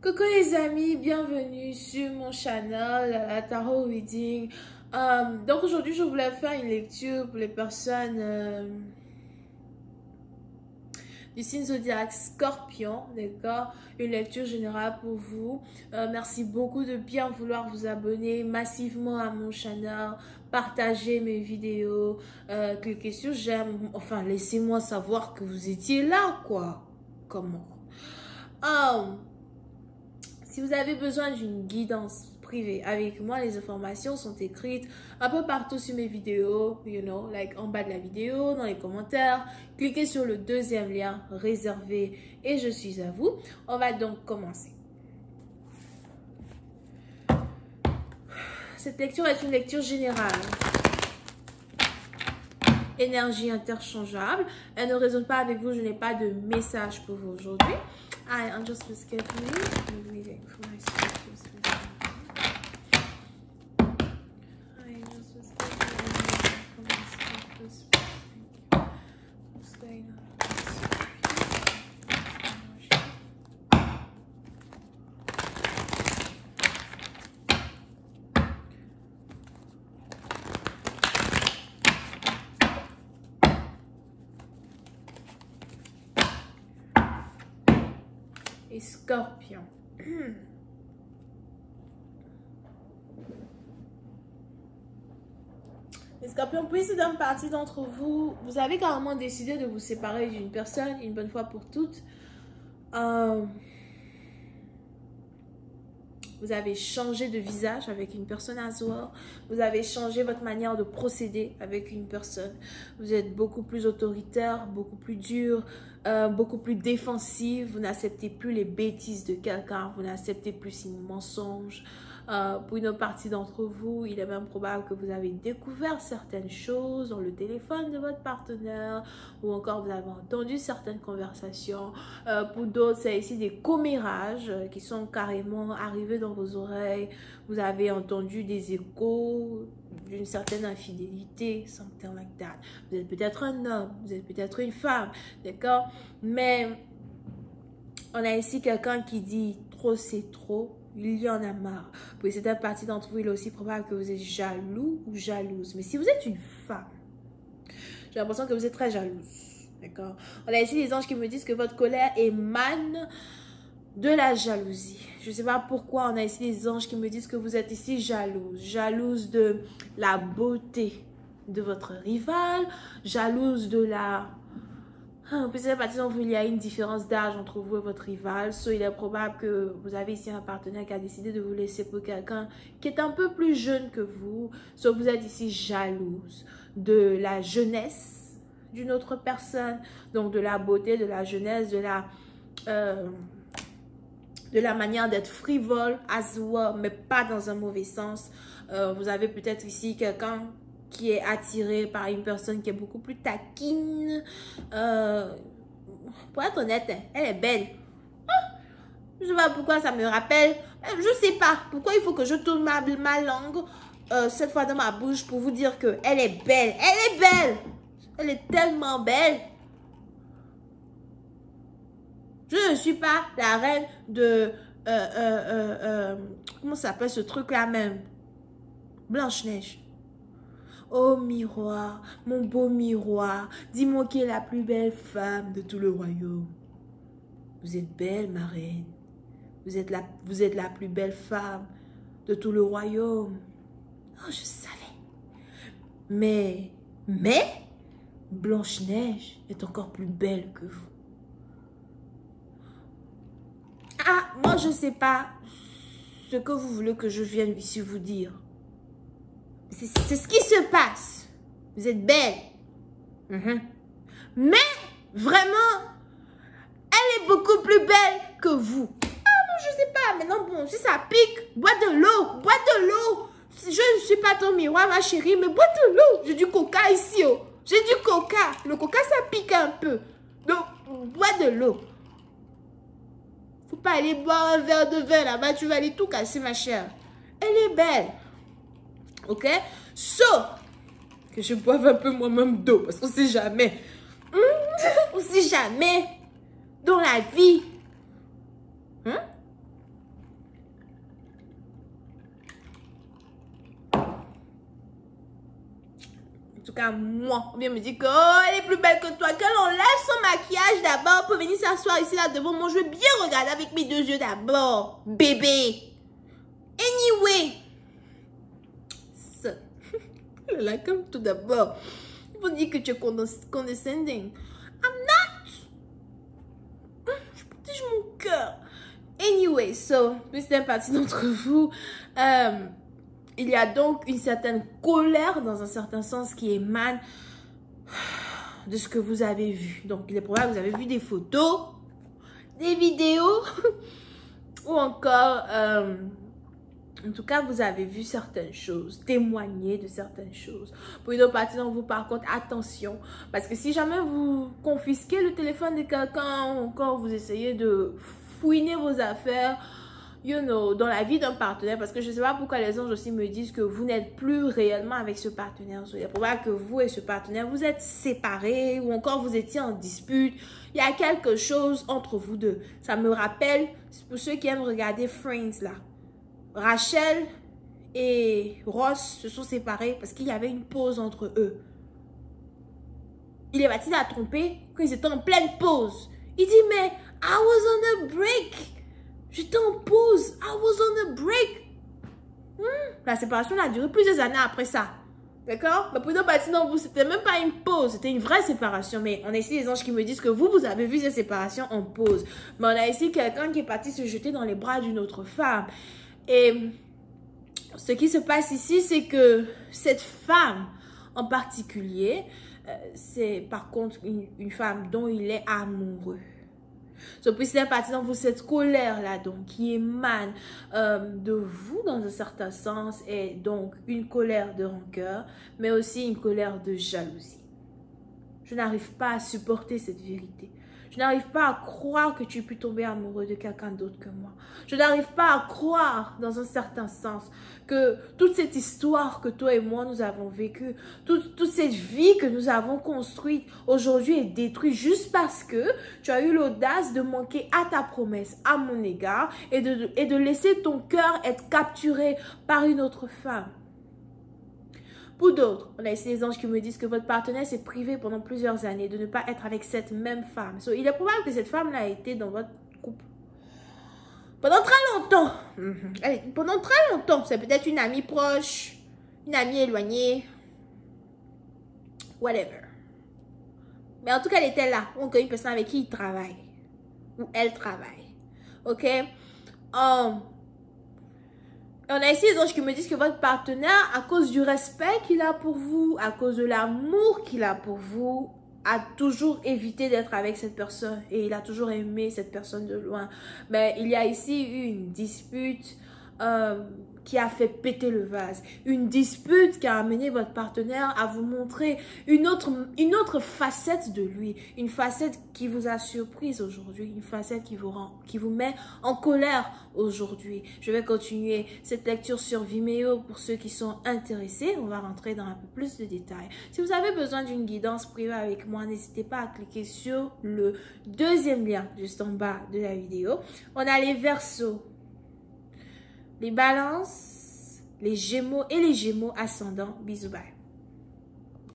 Coucou les amis, bienvenue sur mon channel Tarot Reading. Donc aujourd'hui je voulais faire une lecture pour les personnes du signe zodiaque Scorpion, d'accord? Une lecture générale pour vous. Merci beaucoup de bien vouloir vous abonner massivement à mon channel, partager mes vidéos, cliquez sur j'aime, enfin laissez-moi savoir que vous étiez là quoi. Comment? Si vous avez besoin d'une guidance privée avec moi, les informations sont écrites un peu partout sur mes vidéos, en bas de la vidéo, dans les commentaires. Cliquez sur le deuxième lien réservé et je suis à vous. On va donc commencer. Cette lecture est une lecture générale. Énergie interchangeable. Elle ne résonne pas avec vous, je n'ai pas de message pour vous aujourd'hui. I'm just give me reading for my scriptures. I just was giving for my scriptures. Thank you. What's going on? Et Scorpion. Les Scorpions, puisque d'une partie d'entre vous, vous avez carrément décidé de vous séparer d'une personne une bonne fois pour toutes. Vous avez changé de visage avec une personne à soi. Vous avez changé votre manière de procéder avec une personne. Vous êtes beaucoup plus autoritaire, beaucoup plus dur, beaucoup plus défensif. Vous n'acceptez plus les bêtises de quelqu'un. Vous n'acceptez plus ses mensonges. Pour une autre partie d'entre vous, il est même probable que vous avez découvert certaines choses dans le téléphone de votre partenaire ou encore vous avez entendu certaines conversations. Pour d'autres, c'est ici des commérages qui sont carrément arrivés dans vos oreilles. Vous avez entendu des échos d'une certaine infidélité, something like that. Vous êtes peut-être un homme, vous êtes peut-être une femme, d'accord? Mais on a ici quelqu'un qui dit trop c'est trop. Il y en a marre. Pour certaines parties d'entre vous, il est aussi probable que vous êtes jaloux ou jalouse. Mais si vous êtes une femme, j'ai l'impression que vous êtes très jalouse. D'accord? On a ici des anges qui me disent que votre colère émane de la jalousie. Je ne sais pas pourquoi on a ici des anges qui me disent que vous êtes ici jalouse. Jalouse de la beauté de votre rival. Jalouse de la... Peut-être à partir il y a une différence d'âge entre vous et votre rival. So, il est probable que vous avez ici un partenaire qui a décidé de vous laisser pour quelqu'un qui est un peu plus jeune que vous. So, vous êtes ici jalouse de la jeunesse d'une autre personne. Donc, de la beauté, de la jeunesse, de la manière d'être frivole, as well, mais pas dans un mauvais sens. Vous avez peut-être ici quelqu'un qui est attiré par une personne qui est beaucoup plus taquine. Pour être honnête, elle est belle. Je ne sais pas pourquoi ça me rappelle. Je ne sais pas pourquoi il faut que je tourne ma langue cette fois dans ma bouche pour vous dire qu'elle est belle. Elle est belle. Elle est tellement belle. Je ne suis pas la reine de... comment ça s'appelle ce truc-là même? Blanche-Neige. Oh miroir, mon beau miroir, dis-moi qui est la plus belle femme de tout le royaume. Vous êtes belle, ma reine. Vous êtes la plus belle femme de tout le royaume. Oh, je savais. Mais, Blanche-Neige est encore plus belle que vous. Ah, moi je ne sais pas ce que vous voulez que je vienne ici vous dire. C'est ce qui se passe. Vous êtes belle. Mais, vraiment, elle est beaucoup plus belle que vous. Ah, bon, je sais pas. Maintenant, bon, si ça pique, bois de l'eau. Bois de l'eau. Je ne suis pas ton miroir, ma chérie, mais bois de l'eau. J'ai du coca ici, oh. J'ai du coca. Le coca, ça pique un peu. Donc, bois de l'eau. Faut pas aller boire un verre de vin là-bas. Tu vas aller tout casser, ma chère. Elle est belle. Ok? So, que je boive un peu moi-même d'eau. Parce qu'on sait jamais. On sait jamais. Dans la vie. cas moi, on vient me dire que oh, elle est plus belle que toi, qu'elle enlève son maquillage d'abord pour venir s'asseoir ici là devant moi, je veux bien regarder avec mes deux yeux d'abord, bébé. Anyway, ça, là comme tout d'abord, ils vont dire que tu es condescending. I'm not. Je protège mon cœur. Anyway, so, puisque partie d'entre vous, il y a donc une certaine colère dans un certain sens qui émane de ce que vous avez vu. Donc, il est probable que vous avez vu des photos, des vidéos ou encore, en tout cas, vous avez vu certaines choses, témoigné de certaines choses. Pour une autre partie d'entre vous, par contre, attention, parce que si jamais vous confisquez le téléphone de quelqu'un ou encore vous essayez de fouiner vos affaires, you know, dans la vie d'un partenaire, parce que je ne sais pas pourquoi les anges aussi me disent que vous n'êtes plus réellement avec ce partenaire. Il est probable que vous et ce partenaire, vous êtes séparés ou encore vous étiez en dispute. Il y a quelque chose entre vous deux. Ça me rappelle, pour ceux qui aiment regarder Friends là, Rachel et Ross se sont séparés parce qu'il y avait une pause entre eux. Il est parti la tromper quand ils étaient en pleine pause. Il dit, mais I was on a break. J'étais en pause. I was on a break. La séparation a duré plusieurs années après ça. D'accord? Mais pour une partie d'entre vous, c'était même pas une pause. C'était une vraie séparation. Mais on a ici des anges qui me disent que vous avez vu cette séparation en pause. Mais on a ici quelqu'un qui est parti se jeter dans les bras d'une autre femme. Et ce qui se passe ici, c'est que cette femme en particulier, c'est par contre une femme dont il est amoureux. So, puis c'est parti dans vous cette colère-là, donc, qui émane de vous dans un certain sens, et donc une colère de rancœur, mais aussi une colère de jalousie. Je n'arrive pas à supporter cette vérité. Je n'arrive pas à croire que tu aies pu tomber amoureux de quelqu'un d'autre que moi. Je n'arrive pas à croire, dans un certain sens, que toute cette histoire que toi et moi nous avons vécue, toute cette vie que nous avons construite, aujourd'hui est détruite juste parce que tu as eu l'audace de manquer à ta promesse à mon égard et de laisser ton cœur être capturé par une autre femme. Pour d'autres, on a ici des anges qui me disent que votre partenaire s'est privé pendant plusieurs années de ne pas être avec cette même femme. So, il est probable que cette femme-là ait été dans votre couple pendant très longtemps. Pendant très longtemps. C'est peut-être une amie proche, une amie éloignée, whatever. Mais en tout cas, elle était là. On connaît une personne avec qui il travaille. Ou elle travaille. Ok? On a ici des anges qui me disent que votre partenaire, à cause du respect qu'il a pour vous, à cause de l'amour qu'il a pour vous, a toujours évité d'être avec cette personne. Et il a toujours aimé cette personne de loin. Mais il y a ici une dispute qui a fait péter le vase. Une dispute qui a amené votre partenaire à vous montrer une autre facette de lui. Une facette qui vous a surprise aujourd'hui. Une facette qui vous met en colère aujourd'hui. Je vais continuer cette lecture sur Vimeo pour ceux qui sont intéressés. On va rentrer dans un peu plus de détails. Si vous avez besoin d'une guidance privée avec moi, n'hésitez pas à cliquer sur le deuxième lien juste en bas de la vidéo. On a les Verseaux, les Balances, les Gémeaux et les Gémeaux ascendants. Bisous, bye.